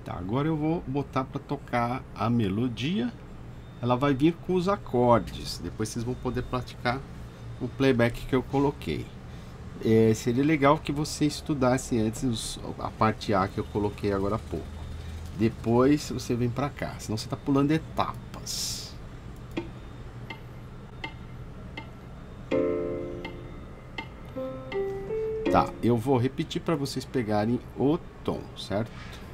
Tá, agora eu vou botar para tocar a melodia. Ela vai vir com os acordes. Depois vocês vão poder praticar o playback que eu coloquei. Seria legal que você estudasse antes a parte A que eu coloquei agora há pouco. Depois você vem para cá, senão você está pulando etapas. Tá, eu vou repetir para vocês pegarem o tom, certo?